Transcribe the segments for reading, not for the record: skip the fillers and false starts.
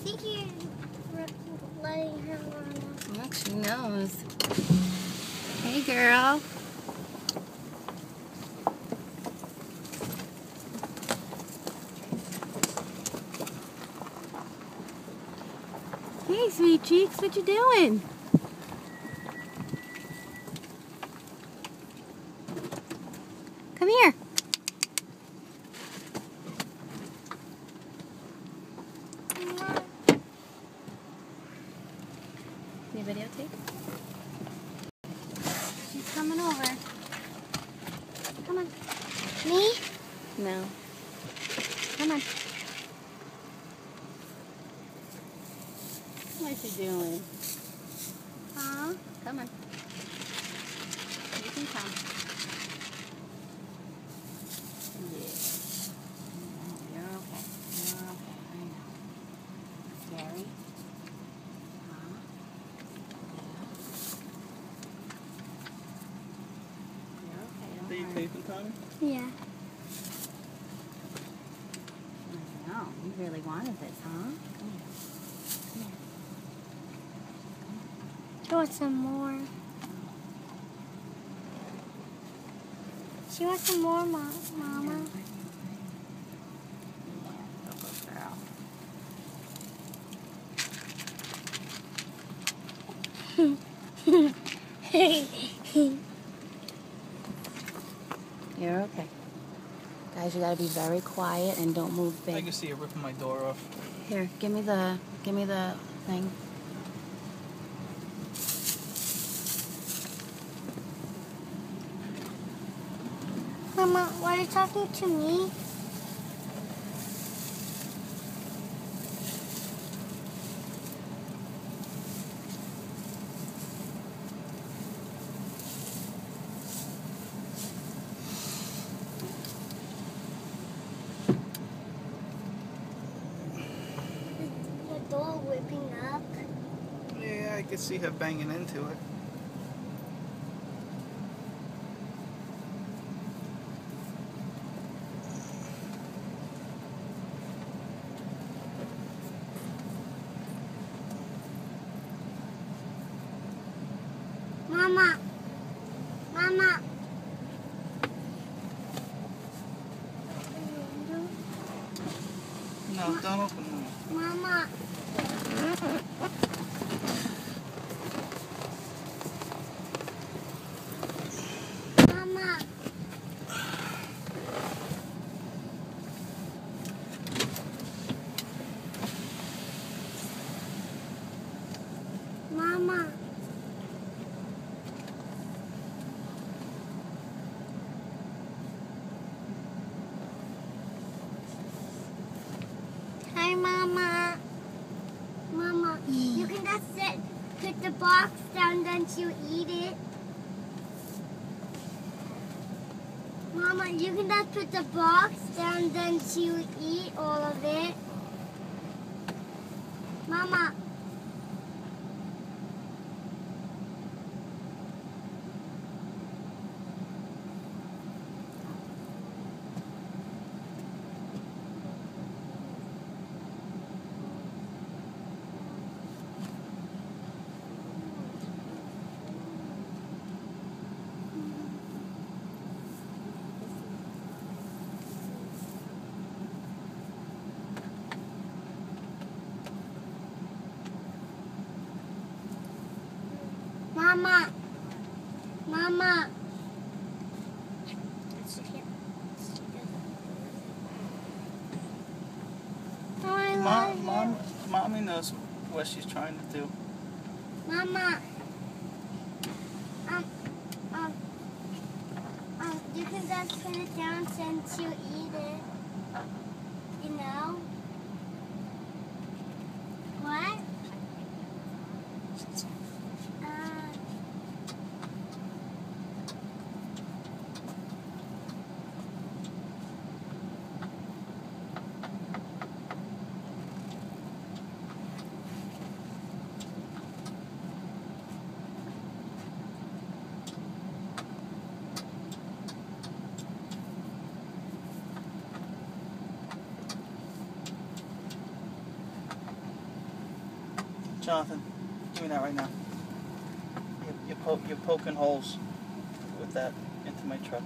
think you're letting her run. Look, she knows. Hey, girl. Hey, sweet cheeks, what you doing? Come here. Need a videotape? She's coming over. Come on. Me? No. Come on. What's she doing? Huh? Come on. You can come. Yeah. You're okay. You're okay. I know. Scary? Huh? You're okay. Are you Don't worry. taping, Tommy? Yeah. I know. You really wanted this, huh? Come here. Come here. She wants some more. She wants some more, Mama. Yeah, go girl. You're okay. Guys, you gotta be very quiet and don't move I big. can see you ripping my door off. Here, give me the thing. Mama, why are you talking to me? Is the door whipping up? Yeah, I can see her banging into it. Mama. Mama. No, don't open it. Mama. Mama. Mama. Hi, Mama. Mama, you can just put the box down, then she'll eat it. Mama, you can just put the box down, then she'll eat all of it. Mama. Mama. Mama. Oh, I love you. Mommy knows what she's trying to do. Mama. You can just put it down since you eat it. You know? What? Jonathan, give me that right now. You're poking holes with that into my truck.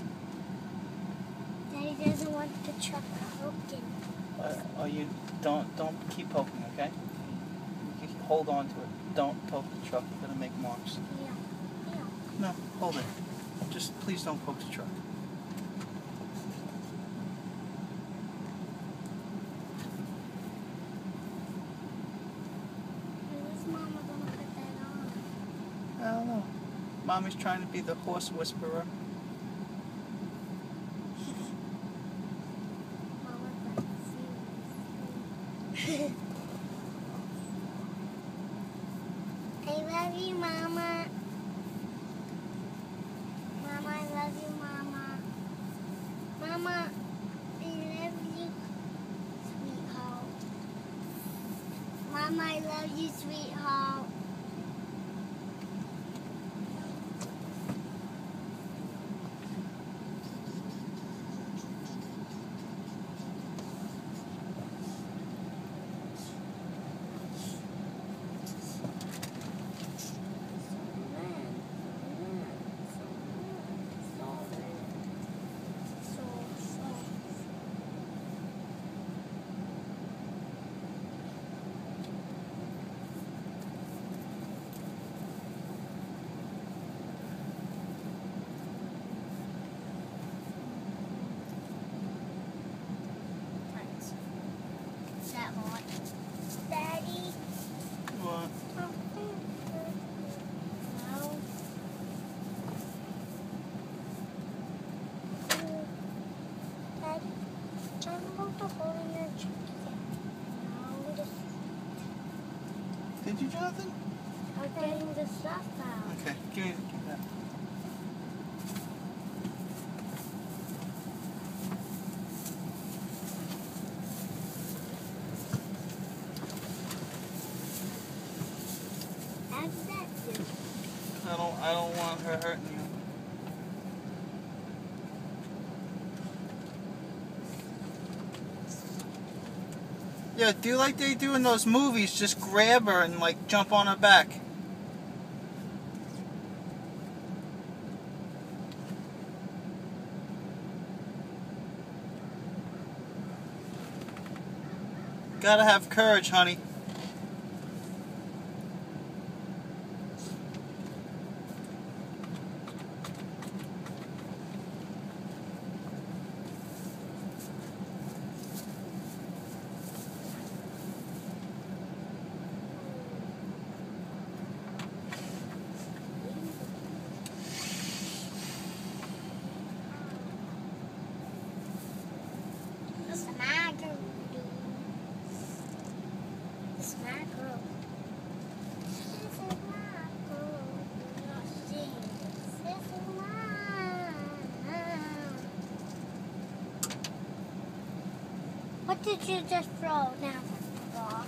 Daddy doesn't want the truck broken. You don't keep poking, okay? You can hold on to it. Don't poke the truck. You're gonna make marks. Yeah. No, hold it. Just please don't poke the truck. When is Mama gonna put that on? I don't know. Mommy's trying to be the horse whisperer. Mama's like serious. I love you, Mama. Mama, I love you, Mama. Mama, I love you, sweetheart. Mama, I love you, sweetheart. Is that hot? Daddy? What? No. Daddy, I'm about to hold in your chicken. No, just Did you, Jonathan? I'm getting the stuff out. Okay, give me that. How did that do? I don't want her hurting you. Yeah, do like they do in those movies, just grab her and like jump on her back. Gotta have courage, honey. It's my girl. It's my girl. This is my girl. This is mine. What did you just throw down the rock?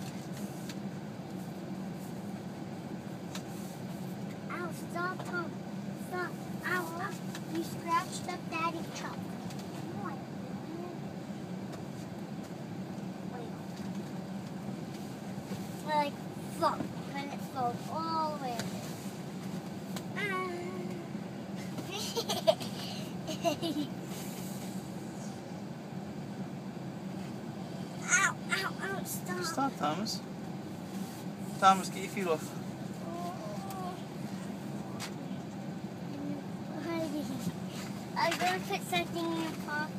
Ow, stop, Pump. Stop. Ow, ow. You scratched up Daddy's truck. Like fold, when it folds all the way Ow, ow, ow, stop. Stop, Thomas. Thomas, get your feet off. I'm going to put something in your pocket.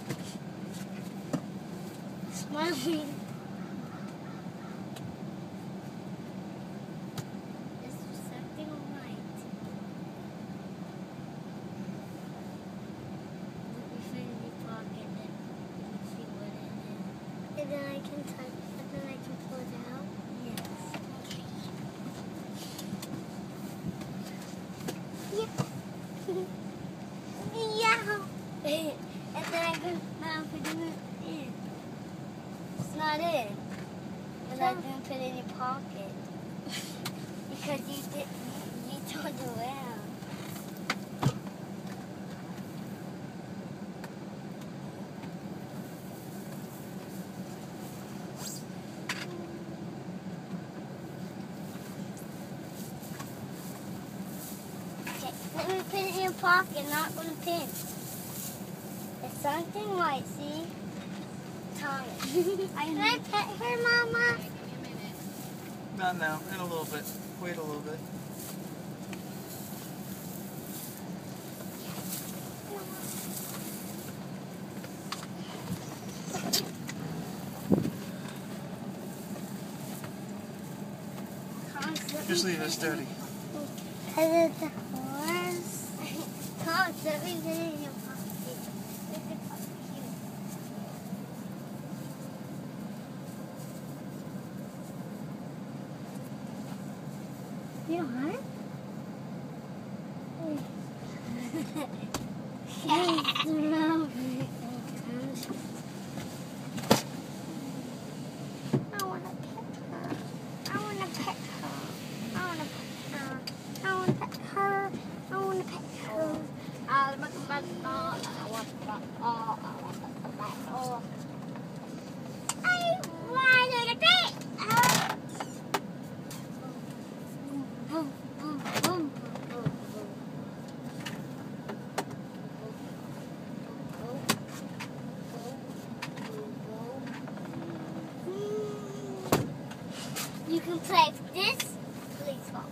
Smiling. This is something white. Let me put it in your pocket and you can see what it is. And then I can touch, and then I can pull it out? Yes. Okay. Yeah. And then I can now put it in. It's not in. But I didn't put it in your pocket. Because you turned around. going to put it in your pocket, not going to pin. It's something white, see? Tommy. Can I pet her, Mama? Not now. In a little bit. Wait a little bit. Just leave it dirty. Because it's a horse. Tom, let me put it in your pocket. Look at how cute. You don't want it? I want to pet her. I want to pet her. I want to pet her. I want to pet her. I want to pet her. I want to pet her. I want to pet her. I want to pet her. Boom, boom, boom, boom, boom, boom. You can play this baseball.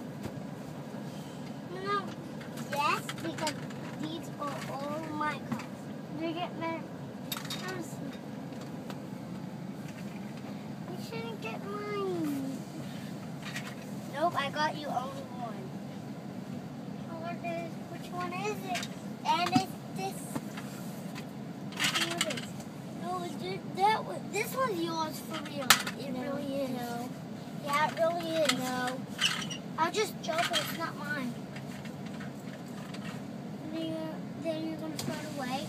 No, yes, because these are all my cards. They get better. You shouldn't get mine. Nope, I got you only one. Which one is it? And it's this. What is it? No, that one. This one's yours for real. It really is. No. Yeah, it really is. No. I'll just jump it. It's not mine. Then you're going to throw it away.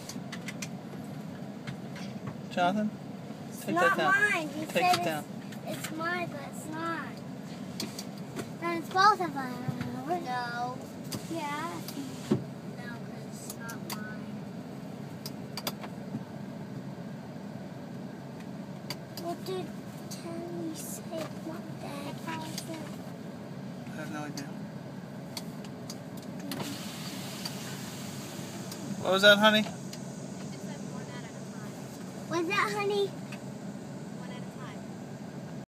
Jonathan, take Not that down. mine. He Take said it down. It's mine, but it's not. Then it's both of us. No. Yeah. No, because it's not mine. What did Terry say? What dad said? I have no idea. Mm-hmm. What was that, honey? What's that, honey?